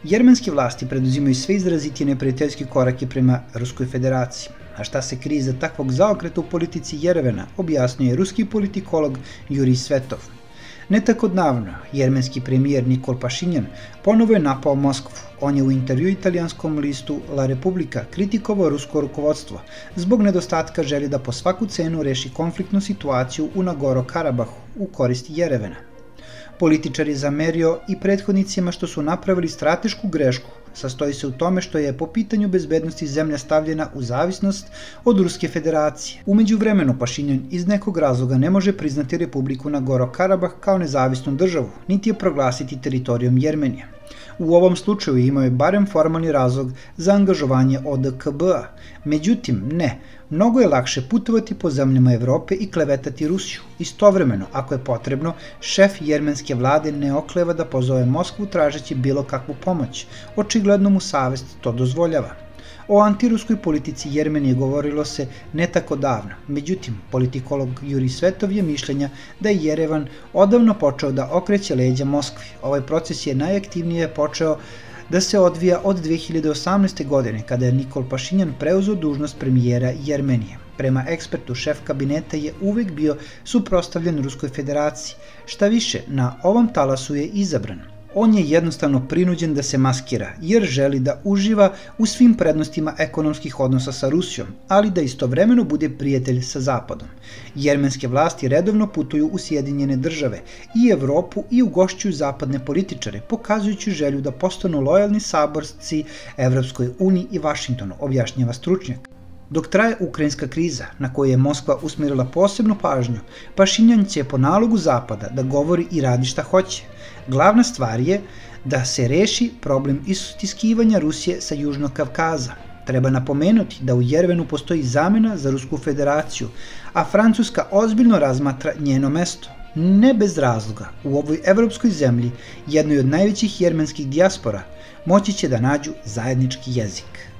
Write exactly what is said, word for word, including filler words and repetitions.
Jermenske vlasti preduzimaju sve izrazitije neprijateljske korake prema Ruskoj federaciji. A šta se krije iza takvog zaokreta u politici Jerevana, objasnio je ruski politikolog Jurij Svetov. Ne tako davno, jermenski premijer Nikol Pašinjan ponovo je napao Moskvu. On je u intervju italijanskom listu La Repubblica kritikovao rusko rukovodstvo zbog nedostatka želje da po svaku cenu reši konfliktnu situaciju u Nagorno-Karabahu u korist Jerevana. Političar je zamerio i prethodnicima što su napravili stratešku grešku. Sastoji se u tome što je po pitanju bezbednosti zemlja stavljena u zavisnost od Ruske federacije. Umeđu vremenu Pašinjan iz nekog razloga ne može priznati Republiku Nagorno-Karabah kao nezavisnu državu, niti je proglasiti teritorijom Jermenije. U ovom slučaju imao je barem formalni razlog za angažovanje O D K B-a. Međutim, ne, mnogo je lakše putovati po zemljama Evrope i klevetati Rusiju. Istovremeno, ako je potrebno, šef jermenske vlade ne okleva da pozove Moskvu tražeći bilo kakvu pomoć. Očigledno mu savest to dozvoljava. O antiruskoj politici Jermenije govorilo se ne tako davno. Međutim, politikolog Jurij Svetov je mišljenja da je Jerevan odavno počeo da okreće leđa Moskvi. Ovaj proces je najaktivnije počeo da se odvija od dve hiljade osamnaeste. godine, kada je Nikol Pašinjan preuzeo dužnost premijera Jermenije. Prema ekspertu, šef kabineta je uvek bio suprotstavljen Ruskoj federaciji. Šta više, na ovom talasu je izabran. On je jednostavno prinuđen da se maskira, jer želi da uživa u svim prednostima ekonomskih odnosa sa Rusijom, ali da istovremeno bude prijatelj sa Zapadom. Jermenske vlasti redovno putuju u Sjedinjene države i Evropu i ugošćuju zapadne političare, pokazujući želju da postanu lojalni saborci Evropskoj uniji i Vašingtonu, objašnjava stručnjak. Dok traje ukrajinska kriza, na koju je Moskva usmjerila posebnu pažnju, Pašinjan će po nalogu Zapada da govori i radi šta hoće. Glavna stvar je da se reši problem istiskivanja Rusije sa Južnog Kavkaza. Treba napomenuti da u Jerevanu postoji zamena za Rusku federaciju, a Francuska ozbiljno razmatra njeno mesto. Ne bez razloga, u ovoj evropskoj zemlji, jednoj od najvećih jermenskih dijaspora, moći će da nađu zajednički jezik.